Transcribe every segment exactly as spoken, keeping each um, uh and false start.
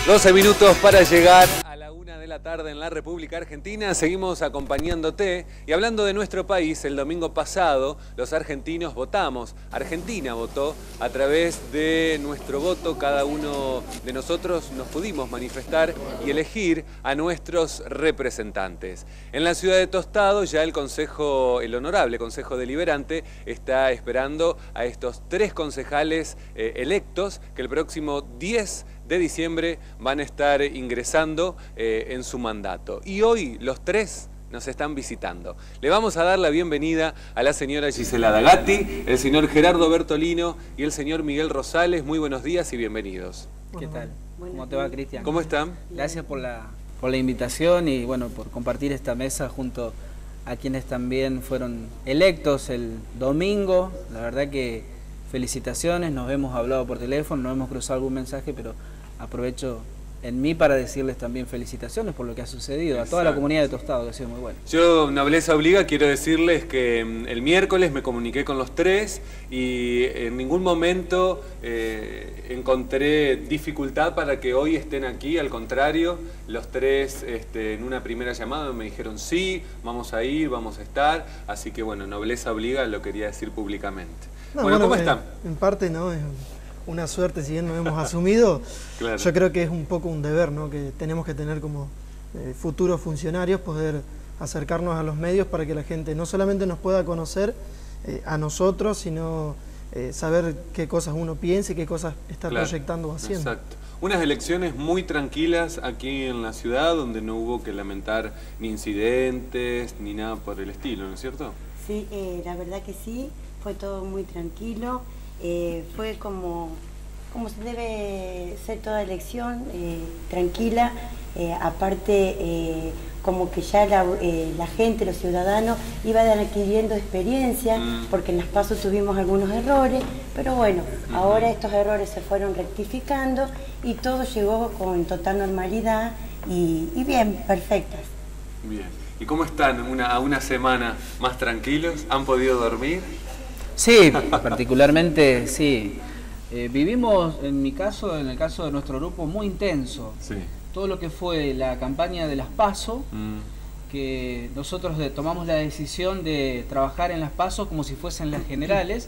doce minutos para llegar a la una de la tarde en la República Argentina. Seguimos acompañándote y hablando de nuestro país. El domingo pasado los argentinos votamos. Argentina votó a través de nuestro voto. Cada uno de nosotros nos pudimos manifestar y elegir a nuestros representantes. En la ciudad de Tostado ya el Consejo, el Honorable Consejo Deliberante está esperando a estos tres concejales eh, electos que el próximo diez de diciembre van a estar ingresando eh, en su mandato. Y hoy los tres nos están visitando. Le vamos a dar la bienvenida a la señora Gisela Dagatti, el señor Gerardo Bertolino y el señor Miguel Rosales. Muy buenos días y bienvenidos. ¿Qué tal? ¿Cómo te va, Cristian? ¿Cómo están? Gracias por la, por la invitación y bueno, por compartir esta mesa junto a quienes también fueron electos el domingo. La verdad que felicitaciones, nos hemos hablado por teléfono, nos hemos cruzado algún mensaje, pero aprovecho en mí para decirles también felicitaciones por lo que ha sucedido. Exacto. A toda la comunidad de Tostado, que ha sido muy bueno. Yo, nobleza obliga, quiero decirles que el miércoles me comuniqué con los tres y en ningún momento eh, encontré dificultad para que hoy estén aquí. Al contrario, los tres este, en una primera llamada me dijeron sí, vamos a ir, vamos a estar. Así que bueno, nobleza obliga, lo quería decir públicamente. No, bueno, bueno, ¿cómo eh, están? En parte, ¿no? Es una suerte, si bien nos hemos asumido, claro. Yo creo que es un poco un deber, ¿no? Que tenemos que tener como eh, futuros funcionarios, poder acercarnos a los medios para que la gente no solamente nos pueda conocer eh, a nosotros, sino eh, saber qué cosas uno piensa y qué cosas está claro. proyectando o haciendo. Exacto. Unas elecciones muy tranquilas aquí en la ciudad, donde no hubo que lamentar ni incidentes, ni nada por el estilo, ¿no es cierto? Sí, eh, la verdad que sí, fue todo muy tranquilo. Eh, fue como, como se debe ser toda elección, eh, tranquila, eh, aparte eh, como que ya la, eh, la gente, los ciudadanos iban adquiriendo experiencia, mm. porque en las PASO tuvimos algunos errores, pero bueno, mm. ahora estos errores se fueron rectificando y todo llegó con total normalidad y, y bien, perfectas. Bien. ¿Y cómo están una, a una semana más tranquilos? ¿Han podido dormir? Sí, particularmente sí. Eh, vivimos, en mi caso, en el caso de nuestro grupo, muy intenso. Sí. Todo lo que fue la campaña de las PASO, mm. que nosotros de, tomamos la decisión de trabajar en las PASO como si fuesen las generales,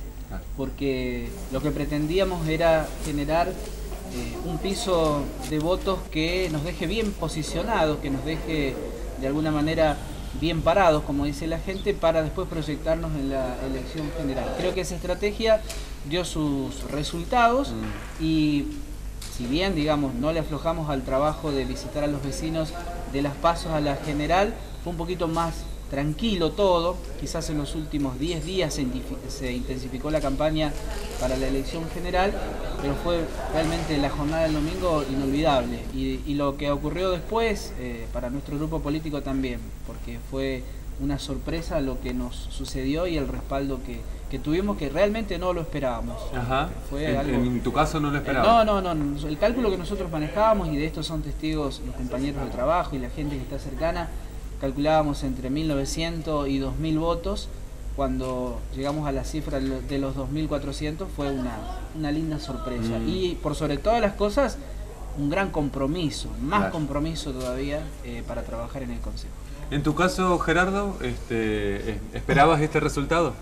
porque lo que pretendíamos era generar eh, un piso de votos que nos deje bien posicionados, que nos deje de alguna manera bien parados, como dice la gente, para después proyectarnos en la elección general. Creo que esa estrategia dio sus resultados mm. y si bien, digamos, no le aflojamos al trabajo de visitar a los vecinos de las PASO a la general, fue un poquito más tranquilo todo. Quizás en los últimos diez días se, se intensificó la campaña para la elección general, pero fue realmente la jornada del domingo inolvidable. Y, y lo que ocurrió después, eh, para nuestro grupo político también, porque fue una sorpresa lo que nos sucedió y el respaldo que, que tuvimos, que realmente no lo esperábamos. Ajá. Fue en, algo, en tu caso no lo esperabas. Eh, no, no, no. El cálculo que nosotros manejábamos, y de esto son testigos los compañeros de trabajo y la gente que está cercana, calculábamos entre mil novecientos y dos mil votos. Cuando llegamos a la cifra de los dos mil cuatrocientos fue una, una linda sorpresa. Mm. Y por sobre todas las cosas, un gran compromiso, más claro. compromiso todavía eh, para trabajar en el Consejo. En tu caso, Gerardo, este, ¿esperabas este resultado?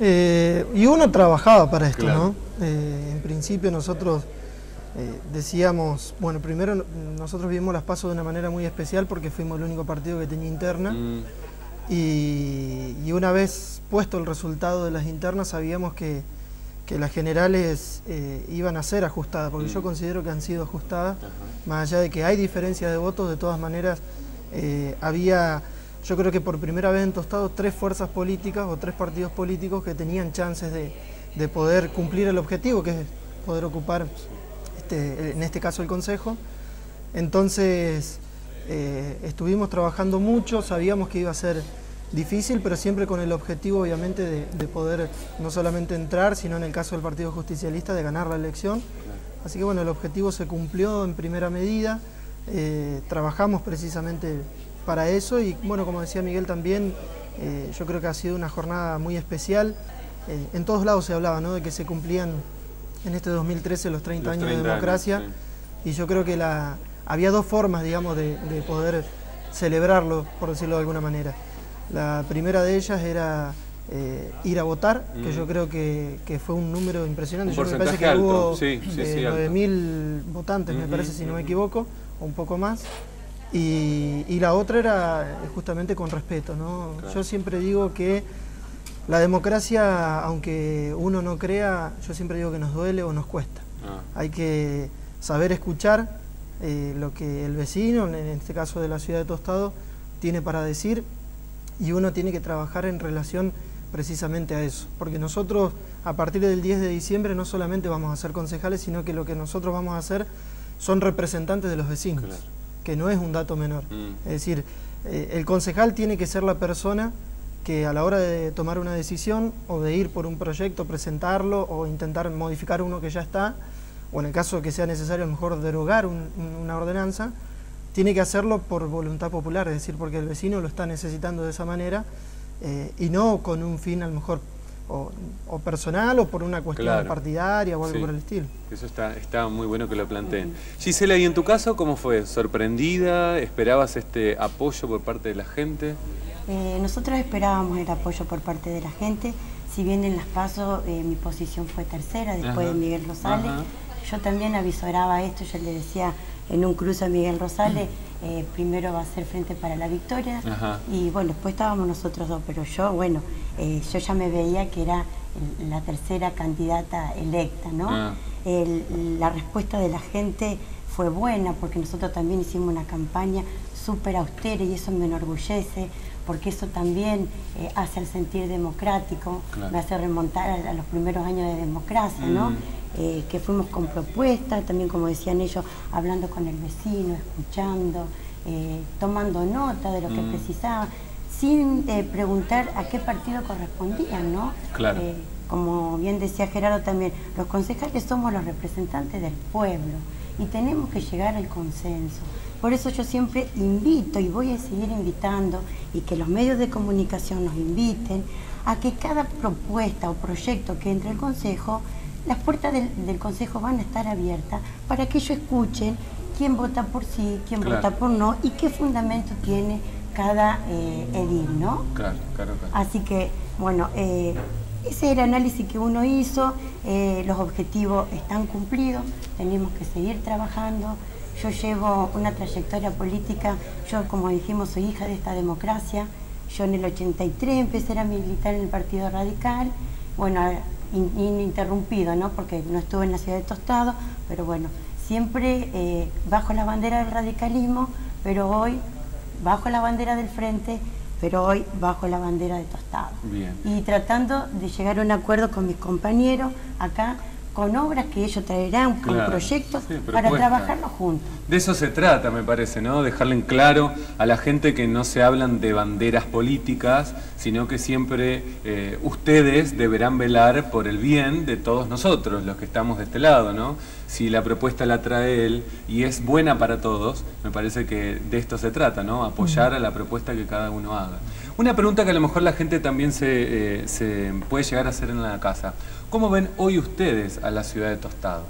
Eh, y uno trabajaba para esto, claro. ¿no? Eh, en principio nosotros eh, decíamos, bueno, primero nosotros vimos las PASO de una manera muy especial porque fuimos el único partido que tenía interna. Mm. Y, y una vez puesto el resultado de las internas sabíamos que, que las generales eh, iban a ser ajustadas, porque mm. yo considero que han sido ajustadas. Ajá. Más allá de que hay diferencias de votos, de todas maneras eh, había, yo creo que por primera vez en Tostado, tres fuerzas políticas o tres partidos políticos que tenían chances de, de poder cumplir el objetivo, que es poder ocupar, este, en este caso, el Consejo. Entonces Eh, estuvimos trabajando mucho, sabíamos que iba a ser difícil, pero siempre con el objetivo obviamente de, de poder no solamente entrar, sino en el caso del Partido Justicialista de ganar la elección. Así que bueno, el objetivo se cumplió en primera medida, eh, trabajamos precisamente para eso y bueno, como decía Miguel también, eh, yo creo que ha sido una jornada muy especial. Eh, en todos lados se hablaba, ¿no?, de que se cumplían en este dos mil trece los treinta años de democracia, años, sí. Y yo creo que la había dos formas, digamos, de, de poder celebrarlo, por decirlo de alguna manera. La primera de ellas era eh, ir a votar, mm. que yo creo que, que fue un número impresionante. Un yo me parece que alto. hubo sí, sí, eh, sí, nueve mil votantes, mm-hmm, me parece, si no me equivoco, o un poco más. Y, y la otra era justamente con respeto, ¿no? Claro. Yo siempre digo que la democracia, aunque uno no crea, yo siempre digo que nos duele o nos cuesta. Ah. Hay que saber escuchar eh, lo que el vecino, en este caso de la ciudad de Tostado, tiene para decir, y uno tiene que trabajar en relación precisamente a eso. Porque nosotros, a partir del diez de diciembre, no solamente vamos a ser concejales, sino que lo que nosotros vamos a hacer son representantes de los vecinos. Claro. Que no es un dato menor. Mm. Es decir, eh, el concejal tiene que ser la persona que a la hora de tomar una decisión o de ir por un proyecto, presentarlo o intentar modificar uno que ya está, o en el caso que sea necesario a lo mejor derogar un, una ordenanza, tiene que hacerlo por voluntad popular, es decir, porque el vecino lo está necesitando de esa manera eh, y no con un fin a lo mejor O, o personal o por una cuestión claro. partidaria o algo sí. por el estilo. Eso está, está muy bueno que lo planteen. Mm. Gisela, ¿y en tu caso cómo fue? ¿Sorprendida? ¿Esperabas este apoyo por parte de la gente? Eh, nosotros esperábamos el apoyo por parte de la gente. Si bien en las PASO eh, mi posición fue tercera después Ajá. de Miguel Rosales, Ajá. yo también avisoraba esto, yo le decía en un cruce a Miguel Rosales, eh, primero va a ser Frente para la Victoria, Ajá. y bueno, después estábamos nosotros dos, pero yo, bueno, eh, yo ya me veía que era el, la tercera candidata electa, ¿no? Ah. El, la respuesta de la gente fue buena, porque nosotros también hicimos una campaña súper austera y eso me enorgullece, porque eso también eh, hace al sentir democrático, claro. me hace remontar a, a los primeros años de democracia, ¿no? Mm. Eh, que fuimos con propuestas, también como decían ellos, hablando con el vecino, escuchando, eh, tomando nota de lo que mm. precisaba, sin eh, preguntar a qué partido correspondían, ¿no? Claro. Eh, como bien decía Gerardo también, los concejales somos los representantes del pueblo y tenemos que llegar al consenso. Por eso yo siempre invito y voy a seguir invitando y que los medios de comunicación nos inviten a que cada propuesta o proyecto que entre al Consejo, las puertas del, del Consejo van a estar abiertas para que ellos escuchen quién vota por sí, quién claro. vota por no y qué fundamento tiene cada eh, edil, ¿no? Claro, claro, claro. Así que, bueno, eh, ese es el análisis que uno hizo, eh, los objetivos están cumplidos, tenemos que seguir trabajando. Yo llevo una trayectoria política, yo como dijimos soy hija de esta democracia, yo en el ochenta y tres empecé a militar en el Partido Radical, bueno, ininterrumpido, ¿no? Porque no estuve en la ciudad de Tostado, pero bueno, siempre eh, bajo la bandera del radicalismo, pero hoy bajo la bandera del Frente, pero hoy bajo la bandera de Tostado. Bien. Y tratando de llegar a un acuerdo con mis compañeros acá, con obras que ellos traerán, con claro, proyectos, sí, para trabajarlo juntos. De eso se trata, me parece, ¿no? Dejarle en claro a la gente que no se hablan de banderas políticas, sino que siempre eh, ustedes deberán velar por el bien de todos nosotros, los que estamos de este lado, ¿no? Si la propuesta la trae él y es buena para todos, me parece que de esto se trata, ¿no? Apoyar a la propuesta que cada uno haga. Una pregunta que a lo mejor la gente también se, eh, se puede llegar a hacer en la casa. ¿Cómo ven hoy ustedes a la ciudad de Tostado?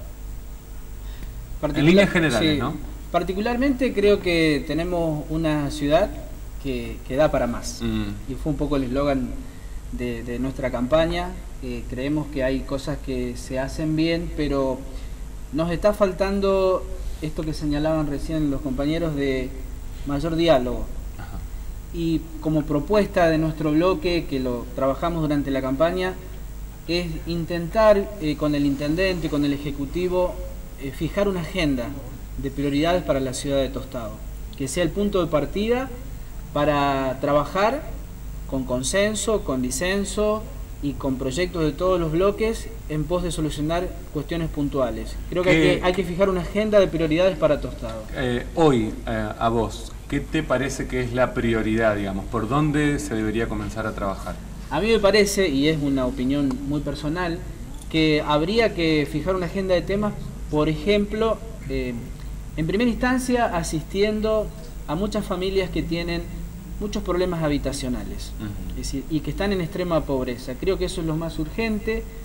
En líneas generales, sí, ¿no? Particularmente creo que tenemos una ciudad que, que da para más. Mm. Y fue un poco el eslogan de, de nuestra campaña. Eh, creemos que hay cosas que se hacen bien, pero nos está faltando esto que señalaban recién los compañeros de mayor diálogo. Ajá. Y como propuesta de nuestro bloque, que lo trabajamos durante la campaña, es intentar eh, con el intendente, con el ejecutivo, eh, fijar una agenda de prioridades para la ciudad de Tostado, que sea el punto de partida para trabajar con consenso, con disenso y con proyectos de todos los bloques en pos de solucionar cuestiones puntuales. Creo que, hay que hay que fijar una agenda de prioridades para Tostado. Eh, hoy, eh, a vos, ¿qué te parece que es la prioridad, digamos? ¿Por dónde se debería comenzar a trabajar? A mí me parece, y es una opinión muy personal, que habría que fijar una agenda de temas, por ejemplo, eh, en primera instancia asistiendo a muchas familias que tienen muchos problemas habitacionales, uh-huh. es decir, y que están en extrema pobreza. Creo que eso es lo más urgente,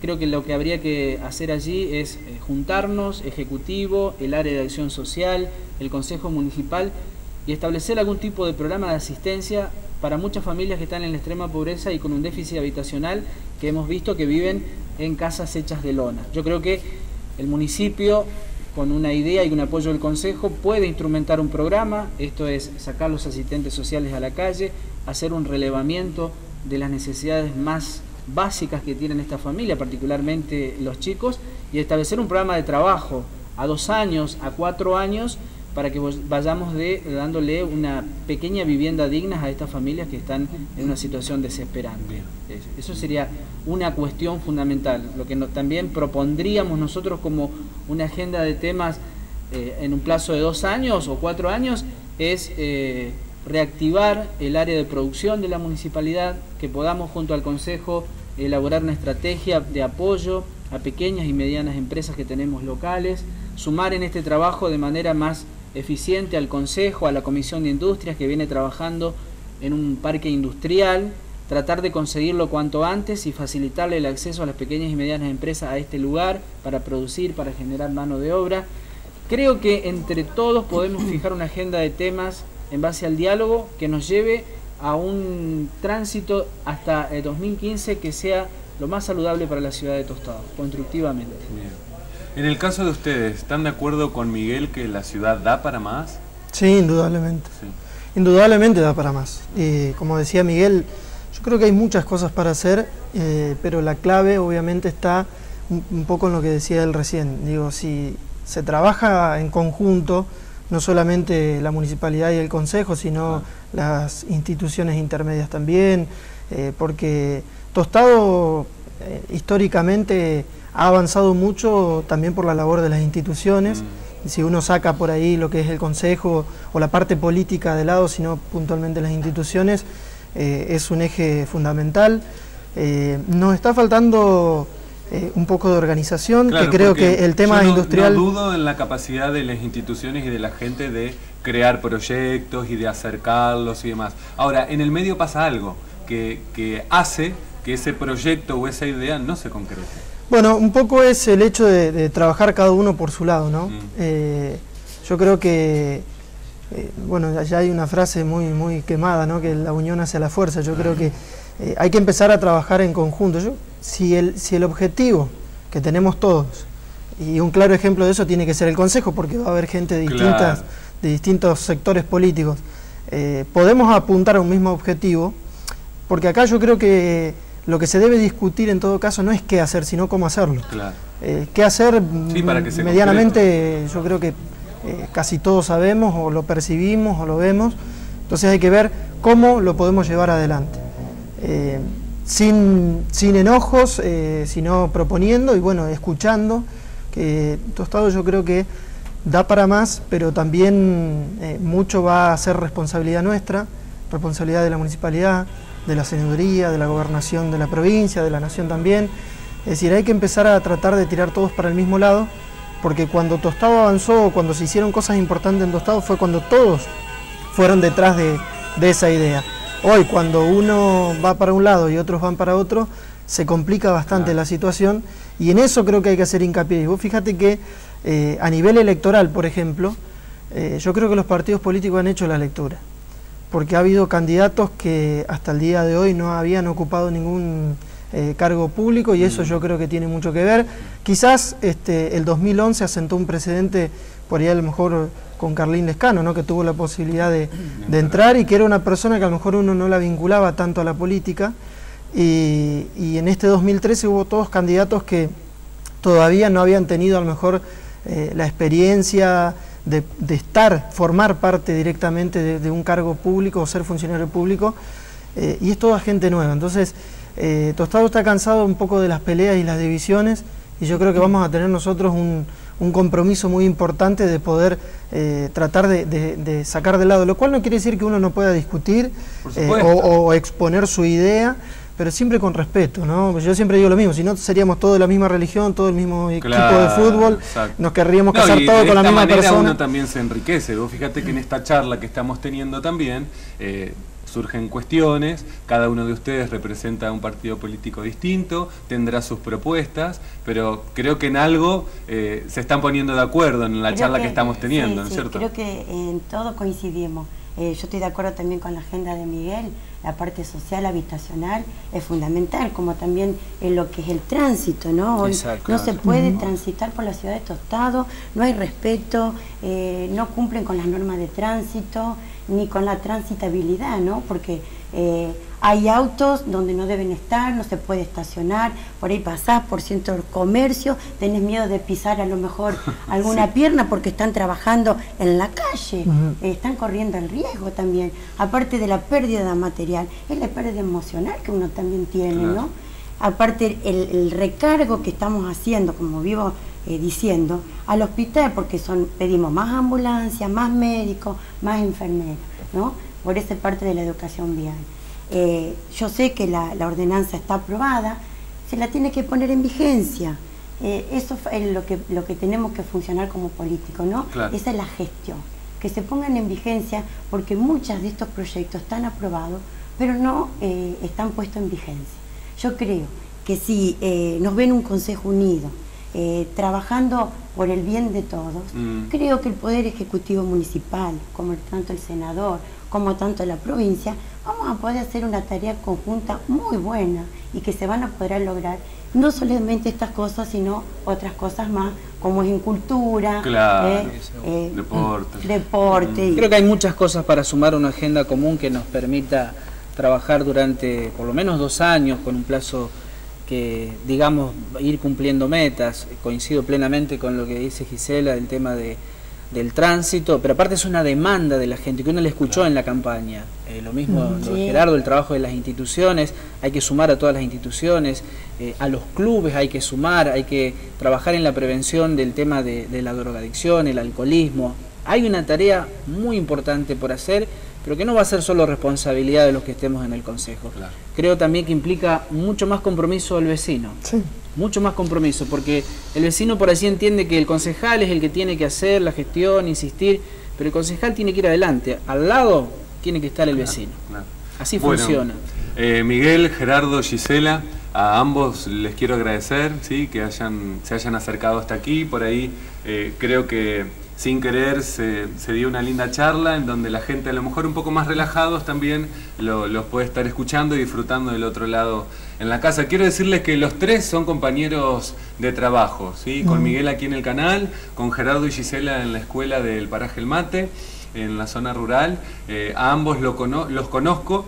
creo que lo que habría que hacer allí es eh, juntarnos, Ejecutivo, el área de acción social, el Consejo Municipal, y establecer algún tipo de programa de asistencia para muchas familias que están en la extrema pobreza y con un déficit habitacional que hemos visto que viven en casas hechas de lona. Yo creo que el municipio, con una idea y un apoyo del Consejo, puede instrumentar un programa, esto es sacar los asistentes sociales a la calle, hacer un relevamiento de las necesidades más básicas que tienen esta familia, particularmente los chicos, y establecer un programa de trabajo a dos años, a cuatro años, para que vayamos de, dándole una pequeña vivienda digna a estas familias que están en una situación desesperante. Eso sería una cuestión fundamental. Lo que no, también propondríamos nosotros como una agenda de temas eh, en un plazo de dos años o cuatro años es eh, reactivar el área de producción de la municipalidad, que podamos junto al Consejo elaborar una estrategia de apoyo a pequeñas y medianas empresas que tenemos locales, sumar en este trabajo de manera más eficiente al Consejo, a la Comisión de Industrias que viene trabajando en un parque industrial, tratar de conseguirlo cuanto antes y facilitarle el acceso a las pequeñas y medianas empresas a este lugar para producir, para generar mano de obra. Creo que entre todos podemos fijar una agenda de temas en base al diálogo que nos lleve a un tránsito hasta el dos mil quince que sea lo más saludable para la ciudad de Tostado, constructivamente. Bien. En el caso de ustedes, ¿están de acuerdo con Miguel que la ciudad da para más? Sí, indudablemente. Sí. Indudablemente da para más. Eh, como decía Miguel, yo creo que hay muchas cosas para hacer, eh, pero la clave obviamente está un, un poco en lo que decía él recién. Digo, si se trabaja en conjunto, no solamente la municipalidad y el consejo, sino ah. las instituciones intermedias también, eh, porque Tostado eh, históricamente ha avanzado mucho también por la labor de las instituciones. Mm. Si uno saca por ahí lo que es el consejo o la parte política de lado, sino puntualmente las instituciones, eh, es un eje fundamental. Eh, nos está faltando eh, un poco de organización, claro, que creo que el tema yo no, industrial... no dudo en la capacidad de las instituciones y de la gente de crear proyectos y de acercarlos y demás. Ahora, en el medio pasa algo que, que hace que ese proyecto o esa idea no se concrete. Bueno, un poco es el hecho de, de trabajar cada uno por su lado, ¿no? Mm. Eh, yo creo que, eh, bueno, ya hay una frase muy, muy quemada, ¿no? Que la unión hace la fuerza. Yo ah. creo que eh, hay que empezar a trabajar en conjunto. Yo, si, el, si el objetivo que tenemos todos, y un claro ejemplo de eso tiene que ser el Consejo, porque va a haber gente de, distintas, claro. de distintos sectores políticos, eh, podemos apuntar a un mismo objetivo, porque acá yo creo que lo que se debe discutir en todo caso no es qué hacer, sino cómo hacerlo. Claro. Eh, qué hacer, sí, para que se medianamente, concrete. Yo creo que eh, casi todos sabemos, o lo percibimos, o lo vemos. Entonces hay que ver cómo lo podemos llevar adelante. Eh, sin, sin enojos, eh, sino proponiendo y bueno, escuchando, que Tostado yo creo que da para más, pero también eh, mucho va a ser responsabilidad nuestra, responsabilidad de la municipalidad, de la senaduría, de la gobernación de la provincia, de la nación también. Es decir, hay que empezar a tratar de tirar todos para el mismo lado, porque cuando Tostado avanzó, cuando se hicieron cosas importantes en Tostado, fue cuando todos fueron detrás de, de esa idea. Hoy, cuando uno va para un lado y otros van para otro, se complica bastante claro. la situación, y en eso creo que hay que hacer hincapié. Y vos fíjate que eh, a nivel electoral, por ejemplo, eh, yo creo que los partidos políticos han hecho la lectura, porque ha habido candidatos que hasta el día de hoy no habían ocupado ningún eh, cargo público, y eso yo creo que tiene mucho que ver. Quizás este, el dos mil once asentó un precedente, por ahí a lo mejor con Carlín Lescano, ¿no? Que tuvo la posibilidad de, de entrar, y que era una persona que a lo mejor uno no la vinculaba tanto a la política, y, y en este dos mil trece hubo todos candidatos que todavía no habían tenido a lo mejor eh, la experiencia De, de estar, formar parte directamente de, de un cargo público o ser funcionario público, eh, y es toda gente nueva. Entonces, eh, Tostado está cansado un poco de las peleas y las divisiones, y yo creo que vamos a tener nosotros un, un compromiso muy importante de poder eh, tratar de, de, de sacar de lado, lo cual no quiere decir que uno no pueda discutir eh, o, o exponer su idea, pero siempre con respeto, ¿no? Yo siempre digo lo mismo, si no seríamos todos de la misma religión, todo el mismo claro, equipo de fútbol, exacto. Nos querríamos casar no, todos con la misma persona. Uno también se enriquece. Vos fíjate que en esta charla que estamos teniendo también, eh, surgen cuestiones, cada uno de ustedes representa un partido político distinto, tendrá sus propuestas, pero creo que en algo eh, se están poniendo de acuerdo en la creo charla que, que estamos teniendo, sí, ¿no es sí, cierto? Creo que en todo coincidimos. Eh, yo estoy de acuerdo también con la agenda de Miguel, la parte social, habitacional, es fundamental, como también en lo que es el tránsito, ¿no? Hoy Exacto, no claro. se puede Uh-huh. transitar por la ciudad de Tostado, no hay respeto, eh, no cumplen con las normas de tránsito, ni con la transitabilidad, ¿no? Porque eh, hay autos donde no deben estar, no se puede estacionar, por ahí pasás por ciertos comercios, tenés miedo de pisar a lo mejor alguna sí. pierna porque están trabajando en la calle, uh-huh. eh, están corriendo el riesgo también, aparte de la pérdida material, es la pérdida emocional que uno también tiene, claro. ¿no? Aparte el, el recargo que estamos haciendo, como vivo eh, diciendo, al hospital, porque son pedimos más ambulancias, más médicos, más enfermeros, ¿no? Por esa parte de la educación vial. Eh, yo sé que la, la ordenanza está aprobada, se la tiene que poner en vigencia. Eh, eso es lo que, lo que tenemos que funcionar como políticos, ¿no? Claro. Esa es la gestión, que se pongan en vigencia, porque muchos de estos proyectos están aprobados, pero no eh, están puestos en vigencia. Yo creo que si eh, nos ven un Consejo Unido, eh, trabajando por el bien de todos, mm. creo que el Poder Ejecutivo Municipal, como tanto el senador, como tanto la provincia, vamos a poder hacer una tarea conjunta muy buena y que se van a poder lograr no solamente estas cosas, sino otras cosas más, como es en cultura, claro, eh, eh, deporte. deporte mm. y... Creo que hay muchas cosas para sumar una agenda común que nos permita trabajar durante por lo menos dos años con un plazo que, digamos, ir cumpliendo metas. Coincido plenamente con lo que dice Gisela, el tema de, del tránsito, pero aparte es una demanda de la gente que uno le escuchó claro. en la campaña. Eh, lo mismo sí. lo de Gerardo, el trabajo de las instituciones, hay que sumar a todas las instituciones, eh, a los clubes hay que sumar, hay que trabajar en la prevención del tema de, de la drogadicción, el alcoholismo. Hay una tarea muy importante por hacer, pero que no va a ser solo responsabilidad de los que estemos en el Consejo. Claro. Creo también que implica mucho más compromiso al vecino, sí. mucho más compromiso, porque el vecino por así entiende que el concejal es el que tiene que hacer la gestión, insistir, pero el concejal tiene que ir adelante, al lado tiene que estar el claro, vecino. Claro. Así bueno, funciona. Eh, Miguel, Gerardo, Gisela, a ambos les quiero agradecer, ¿sí? que hayan, se hayan acercado hasta aquí, por ahí eh, creo que sin querer se, se dio una linda charla en donde la gente a lo mejor un poco más relajados también lo, los puede estar escuchando y disfrutando del otro lado en la casa. Quiero decirles que los tres son compañeros de trabajo, ¿sí? Con Miguel aquí en el canal, con Gerardo y Gisela en la escuela del Paraje El Mate, en la zona rural. Eh, a ambos lo cono los conozco.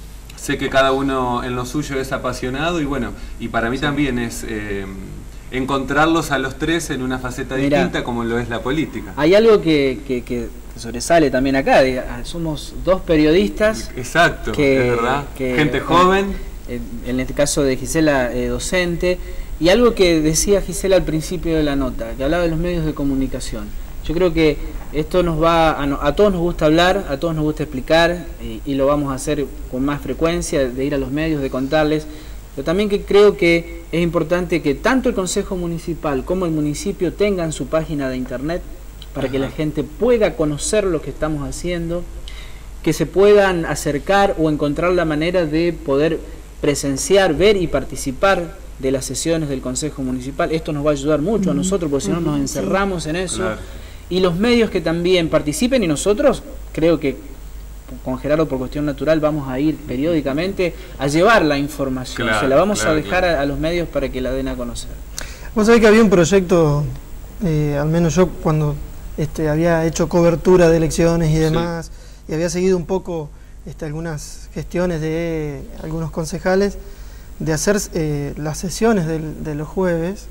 Sé que cada uno en lo suyo es apasionado y bueno, y para mí sí. también es... Eh, encontrarlos a los tres en una faceta Mirá, distinta como lo es la política. Hay algo que, que, que sobresale también acá, somos dos periodistas. Exacto, que, es verdad, que, gente joven. En, en este caso de Gisela, eh, docente, y algo que decía Gisela al principio de la nota, que hablaba de los medios de comunicación. Yo creo que esto nos va, a, a todos nos gusta hablar, a todos nos gusta explicar, y, y lo vamos a hacer con más frecuencia, de ir a los medios, de contarles. Pero también que creo que es importante que tanto el Consejo Municipal como el municipio tengan su página de internet para Ajá. que la gente pueda conocer lo que estamos haciendo, que se puedan acercar o encontrar la manera de poder presenciar, ver y participar de las sesiones del Consejo Municipal. Esto nos va a ayudar mucho a nosotros, porque si no nos encerramos en eso. Claro. Y los medios que también participen, y nosotros creo que con Gerardo por cuestión natural vamos a ir periódicamente a llevar la información, claro, se la vamos claro, a dejar claro. a, a los medios para que la den a conocer. Vos sabés que había un proyecto, eh, al menos yo cuando este, había hecho cobertura de elecciones y demás, sí. y había seguido un poco este, algunas gestiones de algunos concejales, de hacer eh, las sesiones del, de los jueves,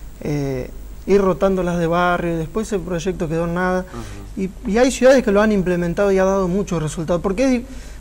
eh, ir rotándolas de barrio, y después el proyecto quedó en nada. Uh-huh. y, y hay ciudades que lo han implementado y ha dado muchos resultados, porque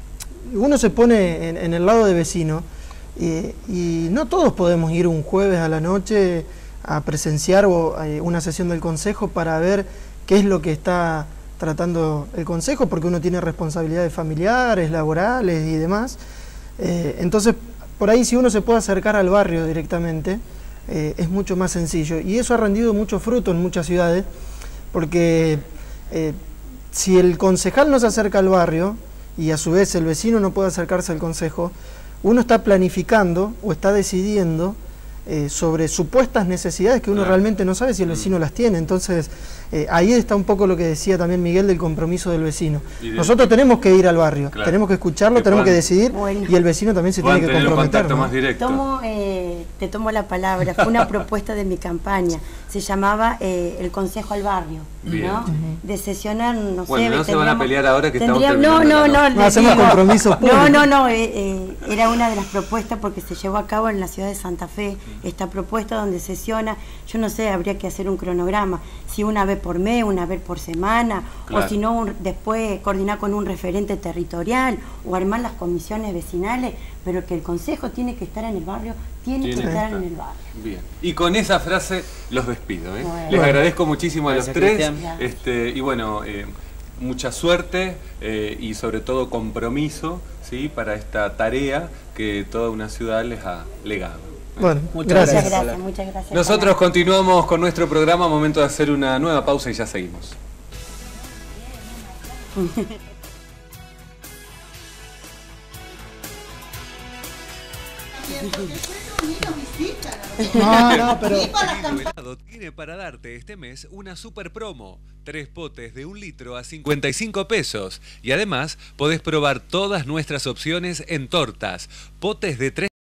uno se pone en, en el lado de vecino, y, y no todos podemos ir un jueves a la noche a presenciar o, eh, una sesión del Consejo para ver qué es lo que está tratando el Consejo, porque uno tiene responsabilidades familiares, laborales y demás. Eh, entonces, por ahí si uno se puede acercar al barrio directamente, Eh, es mucho más sencillo, y eso ha rendido mucho fruto en muchas ciudades, porque eh, si el concejal no se acerca al barrio y a su vez el vecino no puede acercarse al consejo, uno está planificando o está decidiendo eh, sobre supuestas necesidades que uno claro. realmente no sabe si el vecino mm. las tiene. Entonces, eh, ahí está un poco lo que decía también Miguel del compromiso del vecino. Nosotros que... tenemos que ir al barrio, claro. tenemos que escucharlo, que tenemos Juan, que decidir bueno. y el vecino también se tiene que comprometer. ¿no? Más directo. Tomo, eh, te tomo la palabra, fue una propuesta de mi campaña, se llamaba eh, el Consejo al Barrio, Bien. ¿no? Uh-huh. De sesionar, no bueno, sé... no se van a pelear ahora que estamos No, no, no. No hacemos compromisos públicos. No, no, no, eh, eh, era una de las propuestas porque se llevó a cabo en la ciudad de Santa Fe, esta propuesta donde sesiona, yo no sé, habría que hacer un cronograma, si una vez por mes, una vez por semana, claro. o si no, un, después coordinar con un referente territorial, o armar las comisiones vecinales, pero que el consejo tiene que estar en el barrio, tiene, tiene que estar en el barrio. Bien. Y con esa frase los despido. ¿eh? Bueno. Les bueno. agradezco muchísimo a Gracias, los tres. Este, y bueno, eh, mucha suerte eh, y sobre todo compromiso, ¿sí? Para esta tarea que toda una ciudad les ha legado. Bueno, muchas gracias. Muchas gracias, muchas gracias. Nosotros continuamos con nuestro programa, momento de hacer una nueva pausa y ya seguimos. No, no, pero... Helado tiene para darte este mes una super promo. Tres potes de un litro a cincuenta y cinco pesos. Y además podés probar todas nuestras opciones en tortas. Potes de tres